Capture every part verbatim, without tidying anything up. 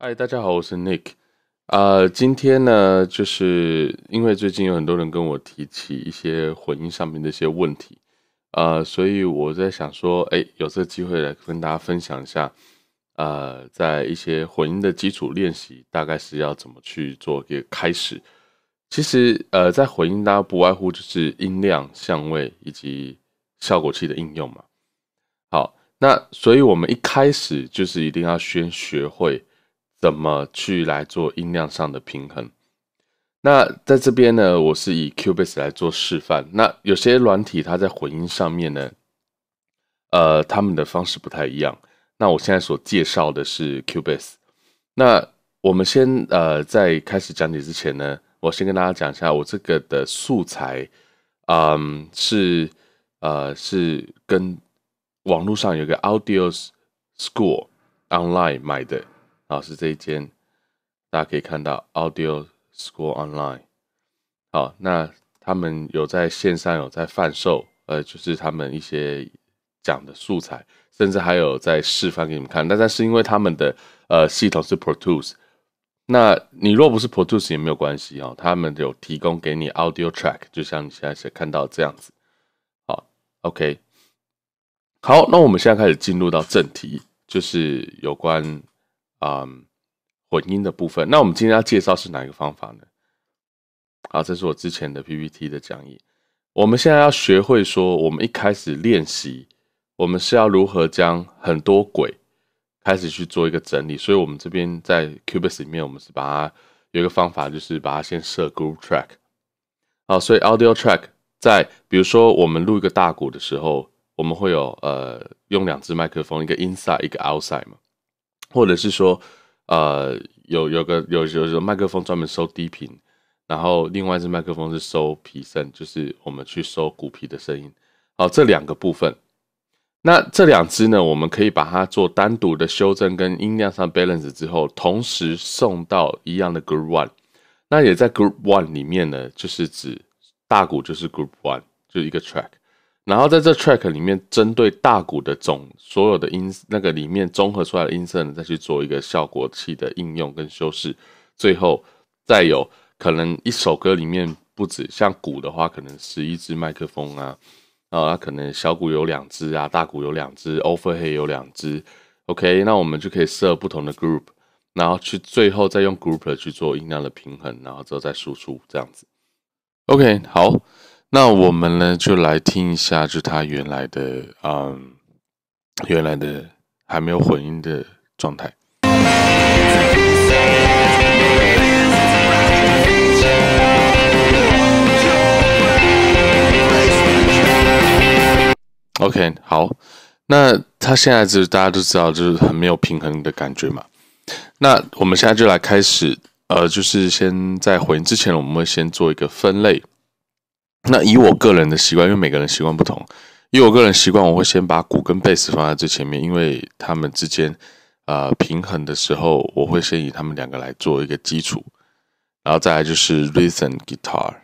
嗨，大家好，我是 Nick。呃，今天呢，就是因为最近有很多人跟我提起一些混音上面的一些问题，呃，所以我在想说，哎，有这个机会来跟大家分享一下，呃，在一些混音的基础练习，大概是要怎么去做一个开始。其实，呃，在混音，大家不外乎就是音量、相位以及效果器的应用嘛。好，那所以我们一开始就是一定要先学会怎么去来做音量上的平衡。那在这边呢，我是以 Cubase 来做示范。那有些软体它在混音上面呢，呃，他们的方式不太一样。那我现在所介绍的是 Cubase。那我们先呃，在开始讲解之前呢，我先跟大家讲一下我这个的素材，嗯，是呃是跟网络上有个 Audio School Online 买的，啊，是这一间，大家可以看到 Audio School Online。好，那他们有在线上有在贩售，呃，就是他们一些讲的素材，甚至还有在示范给你们看。但但是因为他们的呃系统是 Pro Tools，那你若不是 Pro Tools 也没有关系哦，他们有提供给你 Audio Track，就像你现在看到这样子。好，OK，好，那我们现在开始进入到正题，就是有关啊、嗯、混音的部分。那我们今天要介绍是哪一个方法呢？好，这是我之前的 P P T 的讲义。我们现在要学会说，我们一开始练习，我们是要如何将很多轨开始去做一个整理。所以，我们这边在 Cubase 里面，我们是把它有一个方法，就是把它先设 Group Track。好，所以 Audio Track 在比如说我们录一个大鼓的时候，我们会有呃用两只麦克风，一个 inside 一个 outside 嘛，或者是说呃有有个有有有麦克风专门收低频。然后另外一支麦克风是收皮声，就是我们去收鼓皮的声音。好，这两个部分，那这两支呢，我们可以把它做单独的修正跟音量上 balance 之后，同时送到一样的 Group One。那也在 Group One 里面呢，就是指大鼓就是 Group One，就是一个 track。然后在这 track 里面，针对大鼓的总所有的音那个里面综合出来的音色呢，再去做一个效果器的应用跟修饰，最后再有可能一首歌里面不止像鼓的话，可能十一支麦克风啊，啊，可能小鼓有两支啊，大鼓有两支 ，overhead 有两支。OK，那我们就可以设不同的 group，然后去最后再用 group 去做音量的平衡，然后之后再输出这样子。OK，好，那我们呢就来听一下，就它原来的，嗯，原来的还没有混音的状态。OK，好，那它现在就是大家都知道，就是很没有平衡的感觉嘛。那我们现在就来开始，呃，就是先在混音之前，我们会先做一个分类。那以我个人的习惯，因为每个人习惯不同，以我个人习惯，我会先把鼓跟贝斯放在最前面，因为他们之间呃平衡的时候，我会先以他们两个来做一个基础，然后再来就是 rhythm guitar，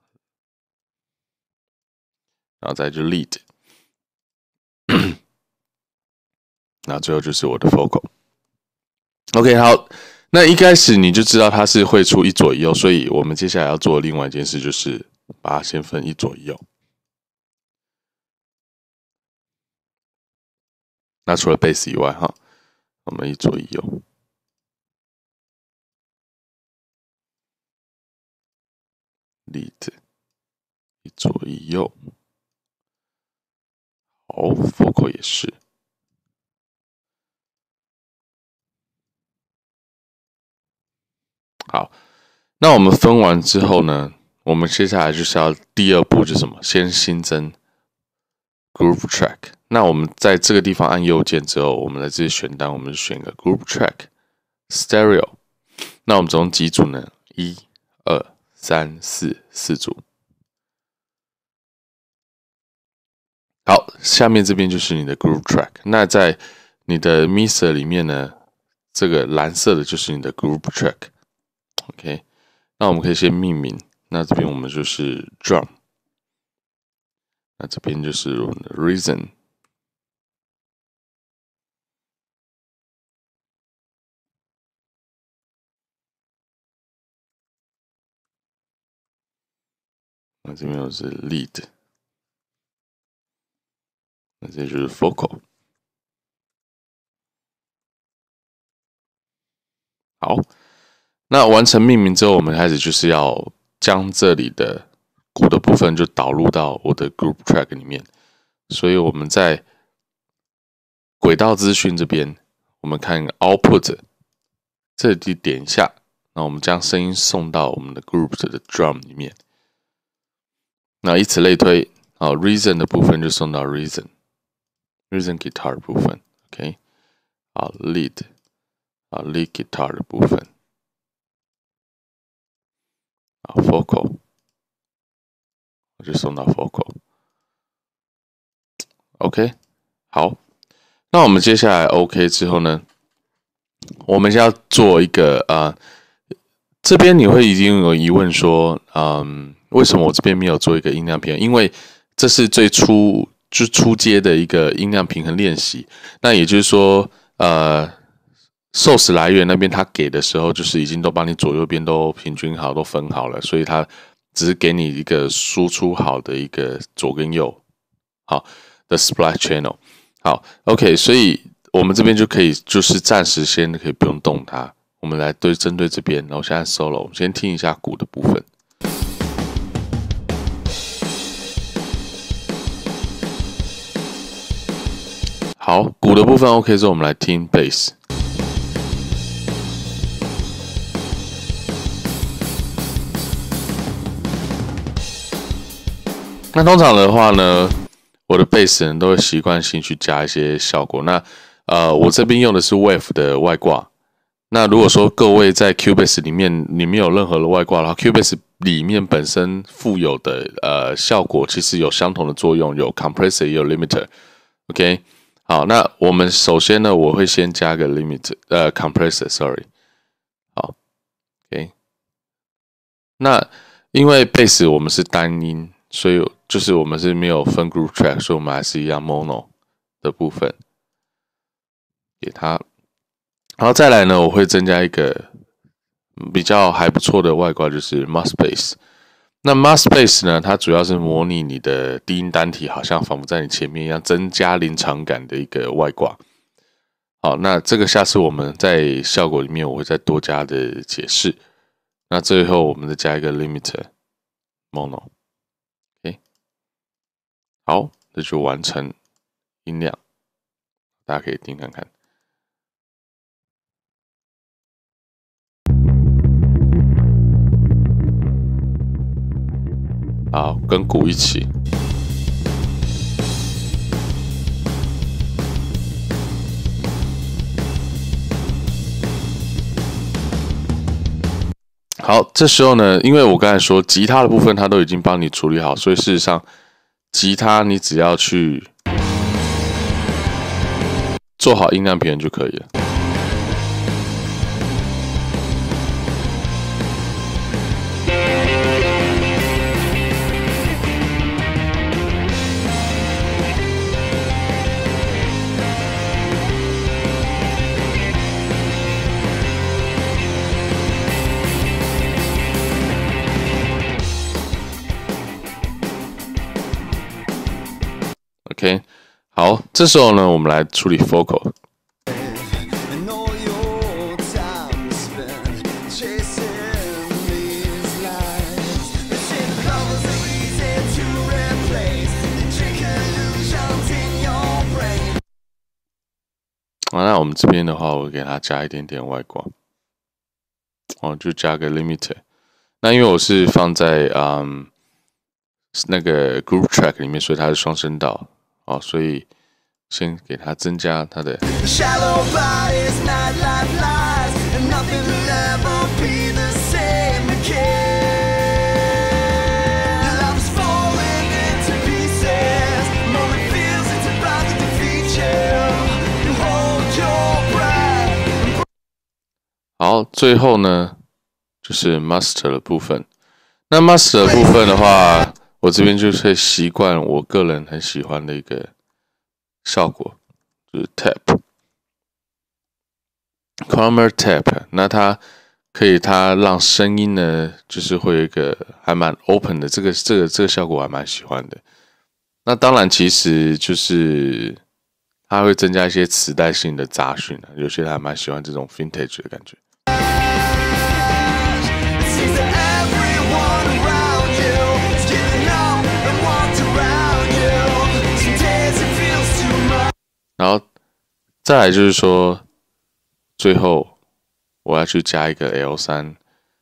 然后再来就 lead，然后最后就是我的 vocal。OK， 好，那一开始你就知道它是会出一左一右，所以我们接下来要做另外一件事，就是把它先分一左一右。那除了贝斯以外，哈，我们一左一右。lead 一左一右，好 vocal 也是。好，那我们分完之后呢，我们接下来就是要第二步就是什么？先新增 group track。那我们在这个地方按右键之后，我们在这里选单，我们就选个 group track stereo。那我们总共几组呢？一、二、三、四，四组。好，下面这边就是你的 group track。那在你的 mixer 里面呢，这个蓝色的就是你的 group track。OK， 那我们可以先命名。那这边我们就是 drum， 那这边就是我们的 rhythm。 那这边又是 lead， 那这就是 focal。好，那完成命名之后，我们开始就是要将这里的鼓的部分就导入到我的 group track 里面。所以我们在轨道资讯这边，我们看 output， 这里点一下，那我们将声音送到我们的 group 的 drum 里面。那以此类推，好 ，reason 的部分就送到 reason，reason guitar 的部分 ，OK， 好 ，lead， 好 lead guitar 的部分，好 ，vocal， 我就送到 vocal，OK， 好，那我们接下来 OK 之后呢，我们要做一个啊、呃，这边你会已经有疑问说，嗯。为什么我这边没有做一个音量平衡？因为这是最初就初阶的一个音量平衡练习。那也就是说，呃 ，source 来源那边他给的时候，就是已经都帮你左右边都平均好，都分好了，所以他只是给你一个输出好的一个左跟右好的 splice channel。好 ，OK， 所以我们这边就可以就是暂时先可以不用动它。我们来对针对这边，然后现在 solo， 我们先听一下鼓的部分。好，鼓的部分 OK 之后，我们来听 bass。那通常的话呢，我的 bass 人都会习惯性去加一些效果。那呃，我这边用的是 Wave 的外挂。那如果说各位在 Cubase 里面你没有任何的外挂的话 ，Cubase 里面本身附有的呃效果其实有相同的作用，有 compressor 也有 limiter。OK。好，那我们首先呢，我会先加个 limit， 呃 compressor，sorry。好 ，OK。那因为 bass 我们是单音，所以就是我们是没有分 group track， 所以我们还是一样 mono 的部分给它。然后再来呢，我会增加一个比较还不错的外挂，就是 mask bass。那 mask bass 呢，它主要是模拟你的低音单体，好像仿佛在你前面一样，增加临场感的一个外挂。好，那这个下次我们在效果里面我会再多加的解释。那最后我们再加一个 limiter mono。OK， 好，这就完成音量，大家可以听看看。好，跟鼓一起。好，这时候呢，因为我刚才说吉他的部分它都已经帮你处理好，所以事实上，吉他你只要去做好音量平衡就可以了。OK， 好，这时候呢，我们来处理 vocal。啊，那我们这边的话，我给它加一点点外挂，哦，就加个 limiter。那因为我是放在嗯那个 group track 里面，所以它是双声道。哦，所以先给它增加它的。好，最后呢就是 master 的部分。那 master 的部分的话，我这边就是习惯我个人很喜欢的一个效果，就是 tap，Cromer tap。那它可以它让声音呢，就是会有一个还蛮 open 的，这个这个这个效果我还蛮喜欢的。那当然，其实就是它会增加一些磁带性的杂讯啊，有些人还蛮喜欢这种 vintage 的感觉。然后再来就是说，最后我要去加一个 L 三，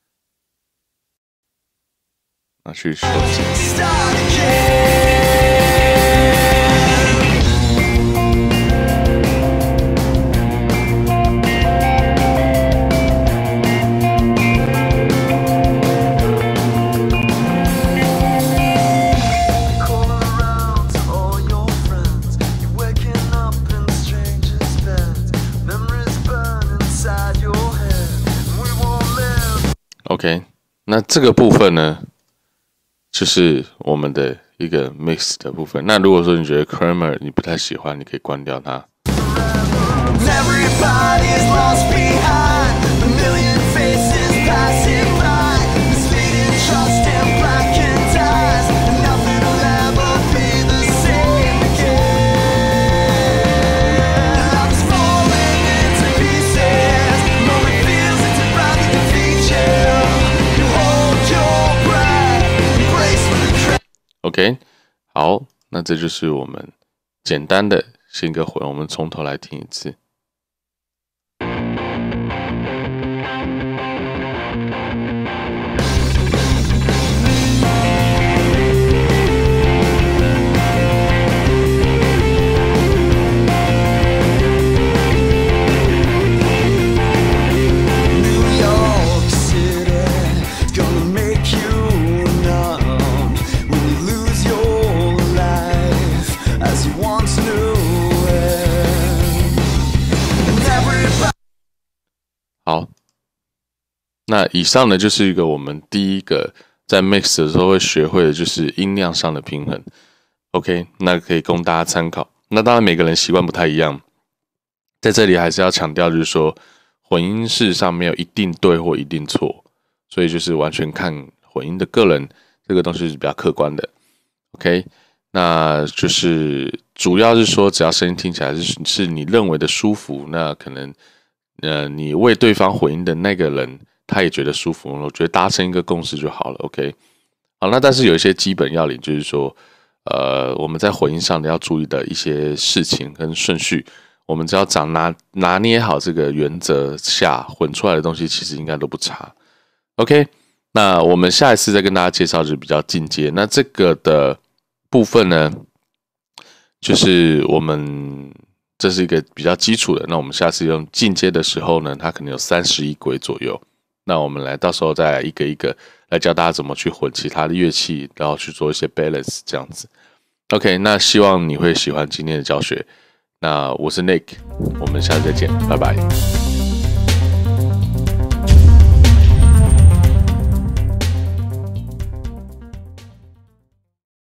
拿去修剪。OK， 那这个部分呢，就是我们的一个 mix 的部分。那如果说你觉得 Kramer 你不太喜欢，你可以关掉它。OK， 好，那这就是我们简单的新歌混，我们从头来听一次。好，那以上呢就是一个我们第一个在 mix 的时候会学会的，就是音量上的平衡。OK， 那可以供大家参考。那当然每个人习惯不太一样，在这里还是要强调，就是说混音事实上没有一定对或一定错，所以就是完全看混音的个人，这个东西是比较客观的。OK， 那就是主要是说，只要声音听起来是是你认为的舒服，那可能。呃，你为对方混音的那个人，他也觉得舒服，我觉得达成一个共识就好了。OK， 好，那但是有一些基本要领，就是说，呃，我们在混音上要注意的一些事情跟顺序，我们只要掌拿拿捏好这个原则下，混出来的东西其实应该都不差。OK， 那我们下一次再跟大家介绍就是比较进阶，那这个的部分呢，就是我们。这是一个比较基础的，那我们下次用进阶的时候呢，它可能有三十一轨左右。那我们来到时候再来一个一个来教大家怎么去混其他的乐器，然后去做一些 balance 这样子。OK， 那希望你会喜欢今天的教学。那我是 Nick， 我们下次再见，拜拜。